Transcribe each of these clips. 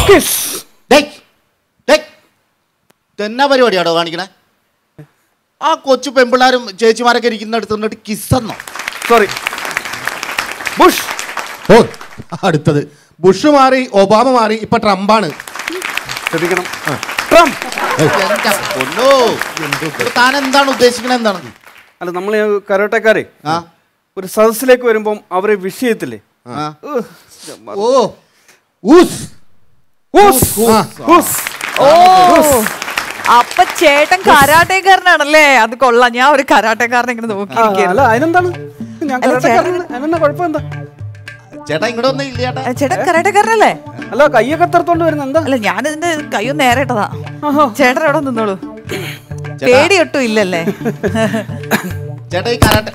എന്നാ പരിപാടിയാണോ കാണിക്കണേ? ആ കൊച്ചു പെമ്പിള്ളാരും ചേച്ചിമാരൊക്കെ ഇരിക്കുന്ന അടുത്ത് കിസ്സെന്നോ? Sorry, Bush. ഓ, അടുത്തത് ബുഷ് മാറി, ഒബാമ മാറി, ഇപ്പൊ ട്രംപാണ്. ശ്രദ്ധിക്കണം. ട്രംപ്. താൻ എന്താണ് ഉദ്ദേശിക്കണത്? എന്താണ്? അല്ല, നമ്മൾ കരോട്ടക്കാരെ ഒരു സദസ്സിലേക്ക് വരുമ്പം അവരെ വിഷയത്തില്ലേ? അപ്പൊ ചേട്ടൻ കരാട്ടേക്കാരനാണല്ലേ? അത് കൊള്ളാം. ഞാൻ ഒരു കരാട്ടക്കാരനെ ഇങ്ങനെ നോക്കിയിരിക്കുകയാണ്. അതിനെന്താണ്? കുഴപ്പം? ചേട്ടാ ഇങ്ങോട്ട് ഒന്നും ഇല്ല. ചേട്ടൻ കരാട്ടക്കാരനല്ലേ? അല്ല, കയ്യൊക്കെ എത്രത്തോണ്ട് വരുന്നത്? എന്താ? അല്ല, ഞാൻ ഇതിന്റെ കയ്യൊന്ന് നേരെ ഇട്ടതാ. ചേട്ടൻ എവിടെ നിന്നോളൂ, പേടി ഒട്ടും ഇല്ലല്ലേ? ചേട്ടാ ഈ കരാട്ടെ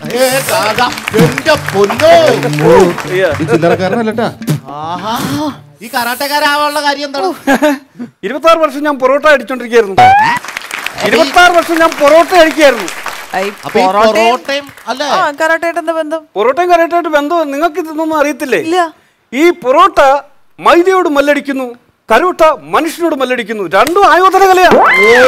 ചില്ലറക്കാരനല്ലട്ടാ. ഈ കരാട്ടക്കാരാവാനുള്ള കാര്യം എന്താണ്? 26 വർഷം ഞാൻ പൊറോട്ട അടിച്ചോണ്ടിരിക്കുകയായിരുന്നു. 26 വർഷം ഞാൻ പൊറോട്ട കഴിക്കുകയായിരുന്നു. പൊറോട്ടയും കരാട്ടയായിട്ട് എന്താ ബന്ധം? പൊറോട്ടയും കരാട്ടയായിട്ട് ബന്ധം നിങ്ങൾക്ക് ഇതൊന്നും അറിയത്തില്ലേ? ഇല്ല. ഈ പൊറോട്ട മൈദയോട് മല്ലടിക്കുന്നു, കരോട്ട മനുഷ്യനോട് മല്ലടിക്കുന്നു. രണ്ടും ആയോധന കലയാണ്.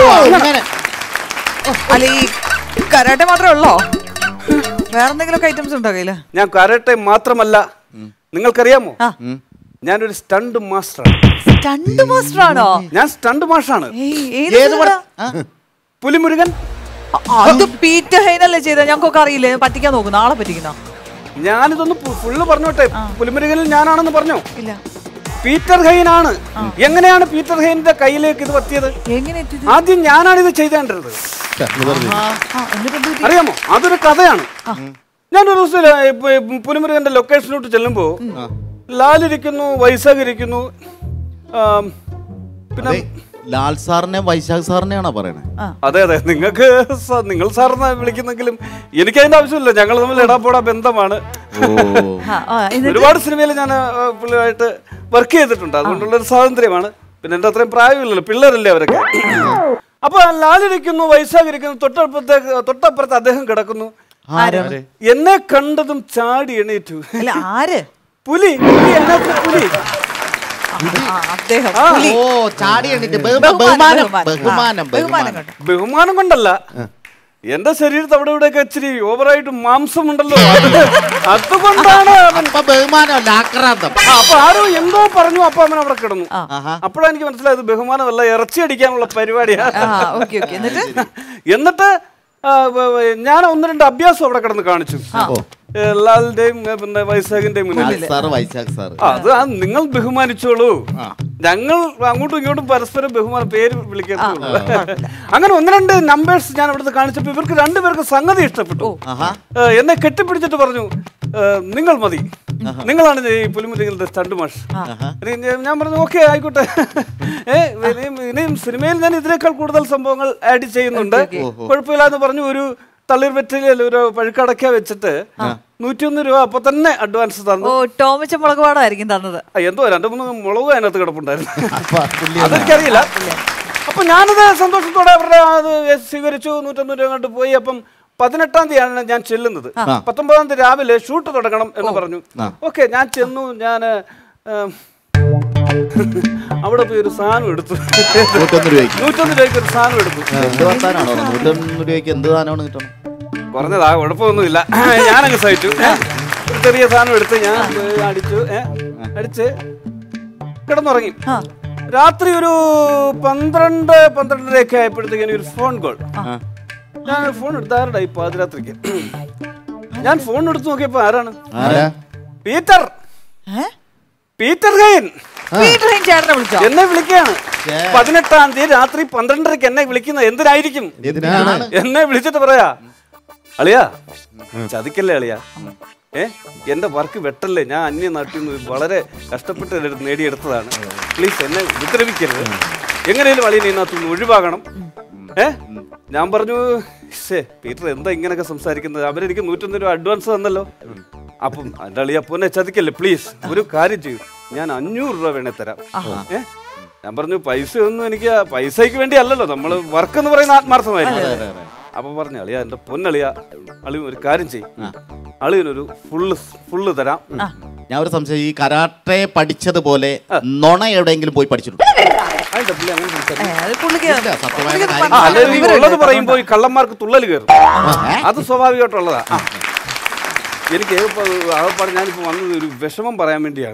അല്ല, ഈ കരാട്ടെ മാത്രമേ ഉള്ളോ? വേറെന്തെങ്കിലും ഐറ്റംസ് ഉണ്ടോ കയ്യില്? ഞാൻ കരാട്ടെ മാത്രമല്ല, നിങ്ങൾക്കറിയാമോ, ഞാനൊരു സ്റ്റണ്ട് മാസ്റ്ററാണ്. സ്റ്റണ്ട് മാസ്റ്റർ ആണോ? ഞാൻ സ്റ്റണ്ട് മാഷാണ്. പുലിമുരുകൻ. അത് പീറ്റർ ഹെയ്നല്ലേ ചെയ്ത? ഞങ്ങൾക്കൊക്കെ അറിയില്ലേ? പറ്റിക്കാൻ നോക്കുന്നു, ആളെ പറ്റിക്കുന്ന. ഞാനിതൊന്ന് ഫുള്ള് പറഞ്ഞോട്ടെ. പുലിമുരുകനിൽ ഞാനാണെന്ന് പറഞ്ഞോ? ഇല്ല, പീറ്റർ ഹെയ്ൻ ആണ്. എങ്ങനെയാണ് പീറ്റർ ഹെയ്നിന്റെ കയ്യിലേക്ക് ഇത് പറ്റിയത്? ആദ്യം ഞാനാണ് ഇത് ചെയ്തേണ്ടത്. അറിയാമോ? അതൊരു കഥയാണ്. ഞാനൊരു ദിവസം പുലിമുരുകന്റെ ലൊക്കേഷനിലോട്ട് ചെല്ലുമ്പോ ലാലിരിക്കുന്നു, വൈശാഖ് ഇരിക്കുന്നു. പിന്നെ ലാൽ സാറിനെ വൈശാഖ് സാറിനെയാണോ പറയണേ? അതെ അതെ, നിങ്ങൾ സാറിനെ വിളിക്കുന്നെങ്കിലും എനിക്കതിന്റെ ആവശ്യമില്ല. ഞങ്ങൾ തമ്മിൽ ഇടാപോടാ ബന്ധമാണ്. ഒരുപാട് സിനിമയിൽ ഞാൻ പുള്ളിയായിട്ട് വർക്ക് ചെയ്തിട്ടുണ്ട്. അതുകൊണ്ടുള്ളൊരു സ്വാതന്ത്ര്യമാണ്. പിന്നെ എന്റെ അത്രയും പ്രായമില്ലല്ലോ, പിള്ളേരല്ലേ അവരൊക്കെ. അപ്പൊ ലാലിരിക്കുന്നു, വൈശാഖ് ഇരിക്കുന്നു, തൊട്ടപ്പുറത്ത് അദ്ദേഹം കിടക്കുന്നു. എന്നെ കണ്ടതും ചാടി എണീറ്റു. പുലി. പുലി. ബഹുമാനം കൊണ്ടല്ല, എന്റെ ശരീരത്ത് അവിടെ ഇവിടെയൊക്കെ ഇച്ചിരി ഓവറായിട്ട് മാംസം ഉണ്ടല്ലോ, അതുകൊണ്ടാണ്. അപ്പൊ ആരോ എന്തോ പറഞ്ഞു. അപ്പൊ അവൻ അവിടെ കിടന്നു. അപ്പോഴാണ് എനിക്ക് മനസ്സിലായത് ബഹുമാനമല്ല, ഇറച്ചി അടിക്കാനുള്ള പരിപാടിയാണ്. എന്നിട്ട് ഞാൻ 1-2 അഭ്യാസം അവിടെ കിടന്ന് കാണിച്ചു. ലാലിന്റെയും പിന്നെ വൈശാഖിന്റെയും മുന്നിൽ. അത് നിങ്ങൾ ബഹുമാനിച്ചോളൂ, ഞങ്ങൾ അങ്ങോട്ടും ഇങ്ങോട്ടും പരസ്പരം ബഹുമാനം പേര് വിളിക്കുന്നു. അങ്ങനെ 1-2 നമ്പേഴ്സ് ഞാൻ അവിടുത്തെ കാണിച്ചപ്പോ ഇവർക്ക് 2 പേർക്ക് സംഗതി ഇഷ്ടപ്പെട്ടു. എന്നെ കെട്ടിപ്പിടിച്ചിട്ട് പറഞ്ഞു, നിങ്ങൾ മതി, നിങ്ങളാണ് ഈ പുലിമുരുകന്റെ സ്റ്റണ്ട് മാഷ്. ഞാൻ പറഞ്ഞു ഓക്കെ ആയിക്കോട്ടെ. ഇനിയും സിനിമയിൽ ഞാൻ ഇതിനേക്കാൾ കൂടുതൽ സംഭവങ്ങൾ ആഡ് ചെയ്യുന്നുണ്ട്, കുഴപ്പമില്ല എന്ന് പറഞ്ഞു. ഒരു തളിർ വെറ്റില ഒരു പഴുക്കടക്ക വെച്ചിട്ട് 101 രൂപ അപ്പൊ തന്നെ അഡ്വാൻസ് തന്നു. ടോമിച്ച മുളക് പാടായിരിക്കും തന്നത്. എന്തോ 2-3 മുളക് അതിനകത്ത് കിടപ്പുണ്ടായിരുന്നു, അതെനിക്കറിയില്ല. അപ്പൊ ഞാനത് സന്തോഷത്തോടെ അവരുടെ അത് സ്വീകരിച്ചു. 101 രൂപ കണ്ട് പോയി. അപ്പം 18-ാം തീയതിയാണ് ഞാൻ ചെല്ലുന്നത്. 19-ാം തീയതി രാവിലെ ഷൂട്ട് തുടങ്ങണം എന്ന് പറഞ്ഞു. ഓക്കെ, ഞാൻ ചെന്നു. ഞാൻ അവിടെ പോയി ഒരു സാധനം എടുത്തു. 101 രൂപയ്ക്ക് ഒരു സാധനം എടുത്തു. പറഞ്ഞതാ, കുഴപ്പമൊന്നുമില്ല, ഞാനങ്ങ് സഹിച്ചു. ചെറിയ സാധനം എടുത്ത് ഞാൻ അടിച്ച് കിടന്നുറങ്ങി. രാത്രി ഒരു 12-12:30 ആയപ്പോഴത്തേക്ക് ഒരു ഫോൺ കോൾ. ഞാൻ ഫോൺ എടുത്ത ആരുടെ ഈ പാതിരാത്രിക്ക്? ഞാൻ ഫോൺ എടുത്ത് നോക്കിയപ്പോ ആരാണ്? പീറ്റർ ഹെയ്ൻ എന്നെ വിളിക്കുകയാണ്. 18-ാം തീയതി രാത്രി 12:30 എന്നെ വിളിക്കുന്നത് എന്തിനായിരിക്കും? എന്നെ വിളിച്ചിട്ട് പറയാ, അളിയാ ചതിക്കല്ലേ അളിയാ, എന്റെ വർക്ക് വെട്ടല്ലേ, ഞാൻ അന്യനാട്ടിൽ നിന്ന് വളരെ കഷ്ടപ്പെട്ട് നേടിയെടുത്തതാണ്, പ്ലീസ് എന്നെ വിദ്രവിക്കരുത്, എങ്ങനെയും അളിയൻ ഇതിനകത്തുനിന്ന് ഒഴിവാകണം. ഞാൻ പറഞ്ഞു, പീറ്റർ എന്താ ഇങ്ങനെയൊക്കെ സംസാരിക്കുന്നത്? അവരെനിക്ക് 101 രൂപ അഡ്വാൻസ് തന്നല്ലോ. അപ്പം എൻ്റെ അളിയ പൊന്നെ ചതിക്കല്ലേ, പ്ലീസ് ഒരു കാര്യം ചെയ്യൂ, ഞാൻ 500 രൂപ വേണേ തരാം. ഞാൻ പറഞ്ഞു പൈസ ഒന്നും എനിക്ക് പൈസയ്ക്ക് വേണ്ടി അല്ലല്ലോ, നമ്മൾ വർക്ക് എന്ന് പറയുന്ന ആത്മാർത്ഥമായിരിക്കും. അപ്പൊ പറഞ്ഞു, അളിയ എന്റെ പൊന്നളിയ, അളിയൻ ഒരു കാര്യം ചെയ്യും, അളിയനൊരു ഫുള്ള് തരാം, ഞാൻ ഒരു സംശയം, ഈ കരാട്ടെ പഠിച്ചതുപോലെ നുണ എവിടെയെങ്കിലും പോയി പഠിച്ചിട്ടുണ്ട്? ഉള്ളത് പറയുമ്പോ ഈ കള്ളന്മാർക്ക് തുള്ളൽ കയറും, അത് സ്വാഭാവികമായിട്ടുള്ളതാ. എനിക്ക് ആകപ്പാട് ഞാനിപ്പോ വന്നത് ഒരു വിഷമം പറയാൻ വേണ്ടിയാണ്.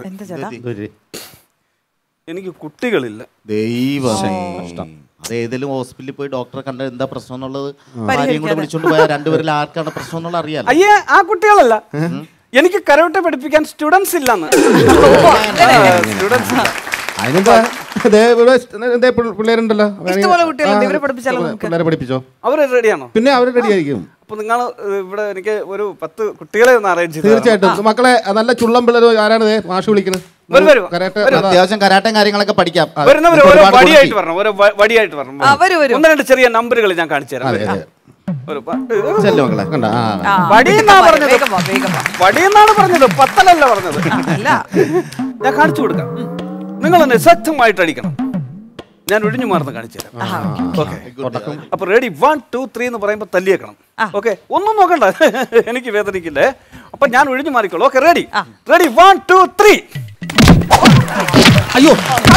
എനിക്ക് കുട്ടികളില്ല. ദൈവമേ, അത് ഏതെങ്കിലും ഹോസ്പിറ്റലിൽ പോയി ഡോക്ടറെ കണ്ട എന്താ പ്രശ്നം എന്നുള്ളത് ഭാര്യയും കൂടെ വിളിച്ചോണ്ട് പോയാൽ രണ്ടുപേരിൽ ആർക്കാണ് പ്രശ്നം എന്നുള്ളത് അറിയാലോ. അയ്യേ, ആ കുട്ടികളല്ല, എനിക്ക് കരാട്ടെ പഠിപ്പിക്കാൻ സ്റ്റുഡൻസ് ഇല്ലെന്ന്. പിള്ളേരുണ്ടല്ലോ, പിള്ളേരെ പഠിപ്പിച്ചോ? അവര് റെഡിയാണോ? പിന്നെ അവര് റെഡി ആയിരിക്കും. അപ്പൊ നിങ്ങൾ ഇവിടെ എനിക്ക് ഒരു 10 കുട്ടികളെ ഒന്ന് അറേഞ്ച് ചെയ്തു. തീർച്ചയായിട്ടും മക്കളെ, നല്ല ചുള്ളം പിള്ളേർ ആരാണ് മാഷ് വിളിക്കുന്നത്? അത്യാവശ്യം കരാട്ടയും കാര്യങ്ങളൊക്കെ പഠിക്കാം. വരുന്നവർ ഓരോ വടിയായിട്ട് വരണം, ഓരോ വടിയായിട്ട് വരണം. 1-2 ചെറിയ നമ്പറുകൾ ഞാൻ കാണിച്ചു തരാം. വടിയെന്നാണ് പറഞ്ഞത്, 10 അല്ല പറഞ്ഞത്. ഞാൻ കാണിച്ചു കൊടുക്കാം, നിങ്ങൾ തന്നെ ശക്തമായിട്ട് അടിക്കണം. ഞാൻ ഒഴിഞ്ഞു മാറുന്ന കാണിച്ചു തരാം. ഓക്കെ, അപ്പൊ റെഡി 1 2 3 എന്ന് പറയുമ്പോ തല്ലിയേക്കണം. ഓക്കെ, ഒന്നും നോക്കണ്ട, എനിക്ക് വേദനിക്കില്ലേ. അപ്പൊ ഞാൻ ഒഴിഞ്ഞു മാറിക്കോളൂ. Okay, ready 1 2 3. അയ്യോ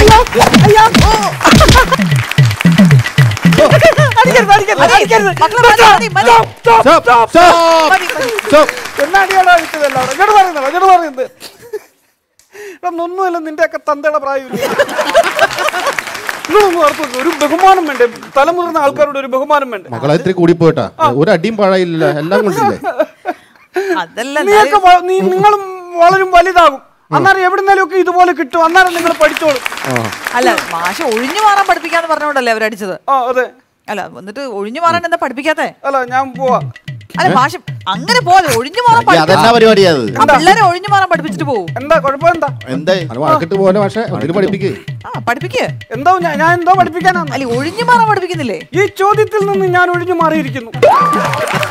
ഒന്നുമല്ല, നിന്റെ ഒക്കെ തന്തയുടെ പ്രായമില്ല. ഒരു ബഹുമാനം വേണ്ടേ? തലമുതിർന്ന ആൾക്കാരോട് ഒരു ബഹുമാനം വേണ്ടേ? മക്കളെ ഇത്തിരി കൂടി പോയിട്ടാ, ഒരു അടിയും പാഴയില്ല, എല്ലാം കൊണ്ടില്ലേ. നിങ്ങളും വളരും, വലുതാകും. അന്നേരം എവിടുന്നാലും ഒക്കെ ഇതുപോലെ കിട്ടും. അന്നേരം നിങ്ങൾ പഠിച്ചോളും. അല്ല, മാഷ് ഒഴിഞ്ഞു മാറാൻ പഠിപ്പിക്കാന്ന് പറഞ്ഞോണ്ടല്ലേ അവരടിച്ചത്? അതെ. അല്ല, എന്നിട്ട് ഒഴിഞ്ഞു മാറാൻ എന്താ പഠിപ്പിക്കാത്തെ? അല്ല, ഞാൻ പോവാ. അല്ല മാഷ് അങ്ങനെ പോലെ ഒഴിഞ്ഞു മാറാൻ പിള്ളേരെ ഒഴിഞ്ഞു മാറാൻ പഠിപ്പിച്ചിട്ട് പോകും. എന്താ കുഴപ്പം? എന്താ പോലെ പക്ഷേ പഠിപ്പിക്കേ പഠിപ്പിക്കേ എന്തോ ഞാൻ എന്തോ പഠിപ്പിക്കാനാണ്. അല്ല, ഒഴിഞ്ഞു മാറാൻ പഠിപ്പിക്കുന്നില്ലേ? ഈ ചോദ്യത്തിൽ നിന്ന് ഞാൻ ഒഴിഞ്ഞു മാറിയിരിക്കുന്നു.